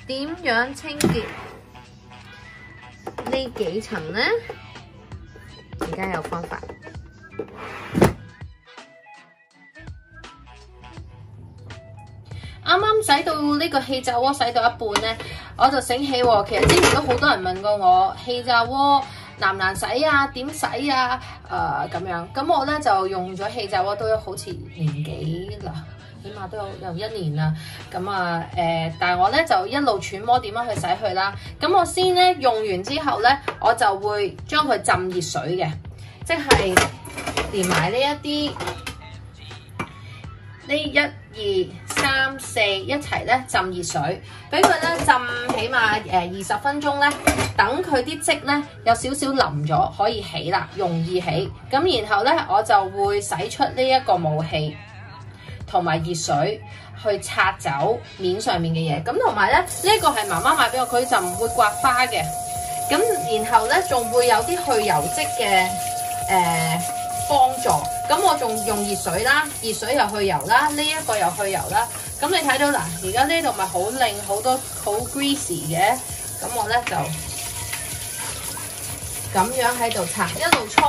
點樣清潔呢幾層呢？而家有方法。啱啱洗到呢個氣炸鍋洗到一半呢，我就醒起喎，其實之前都好多人問過我氣炸鍋難唔難洗啊？點洗啊？咁樣，咁我咧就用咗氣炸鍋都好似年幾啦，起碼都有1年啦。咁啊但係我咧就一路揣摩點樣去洗佢啦。咁我先咧用完之後咧，我就會將佢浸熱水嘅，即係連埋呢一啲呢1、2、3、4一齊咧浸熱水，俾佢咧浸起碼20分鐘咧，等佢啲漬咧有少少腍咗，可以起啦，容易起。咁然後咧我就會洗出呢一個霧氣，同埋熱水去擦走面上面嘅嘢。咁同埋咧呢個係媽媽買俾我，佢就唔會刮花嘅。咁然後咧仲會有啲去油漬嘅幫助。咁我仲用熱水啦，熱水又去油啦，呢一個又去油啦。咁你睇到嗱，而家呢度咪好靚，好多好 greasy 嘅。咁我咧就咁樣喺度擦，一路沖。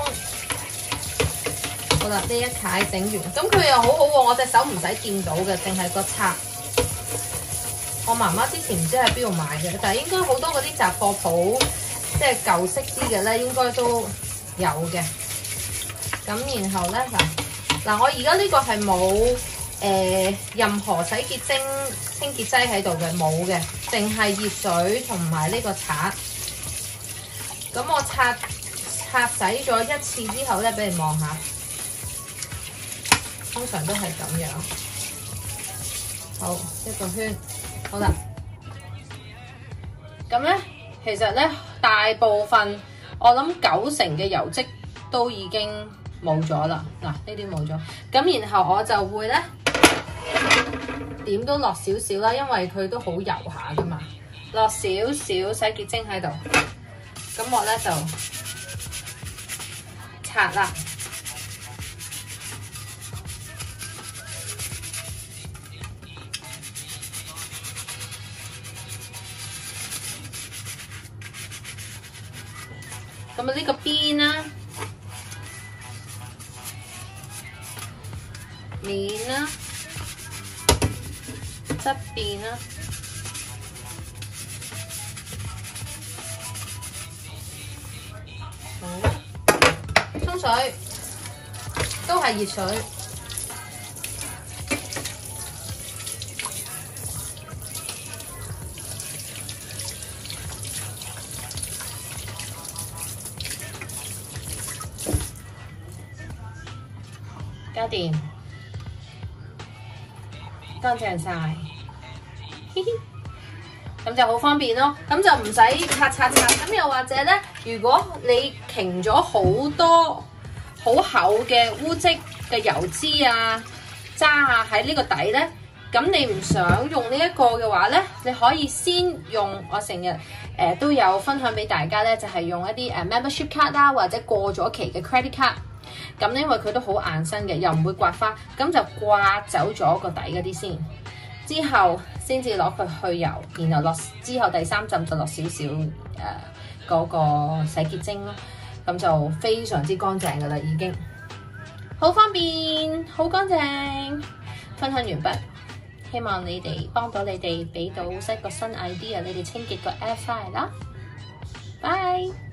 好啦，呢一塊整完，咁佢又好好喎，我隻手唔使見到嘅，淨係個刷。我媽媽之前唔知喺邊度買嘅，但係應該好多嗰啲雜貨鋪，即係舊式啲嘅咧，應該都有嘅。咁然後咧嗱，我而家呢個係冇任何洗潔精、清潔劑喺度嘅，冇嘅，淨係熱水同埋呢個刷。咁我擦洗咗一次之後咧，俾你望下，通常都係咁樣。好，一個圈，好啦。咁咧，其實咧大部分我諗90%嘅油漬都已經冇咗啦，嗱呢啲冇咗，咁然後我就會咧點都落少少啦，因為佢都好油下噶嘛，落少少洗潔精喺度，咁我咧就擦啦，咁啊呢個邊啦。面啦，側邊啦，好，沖水都係熱水，加掂。乾淨晒，咁就好方便咯。咁就唔使擦。咁又或者咧，如果你擎咗好多好厚嘅污漬嘅油脂啊、渣啊喺呢個底咧，咁你唔想用呢一個嘅話咧，你可以先用我成日都有分享俾大家咧，就係用一啲membership card 啦，或者過咗期嘅 credit card。咁因為佢都好硬身嘅，又唔會刮花，咁就刮走咗個底嗰啲先，之後先至攞佢去油，然後之後第3浸就落少少嗰個洗潔精咯，咁就非常之乾淨噶啦，已經好方便，好乾淨。分享完畢，希望你哋幫到你哋，俾到一個新 idea， 你哋清潔個 air fryer 啦，拜。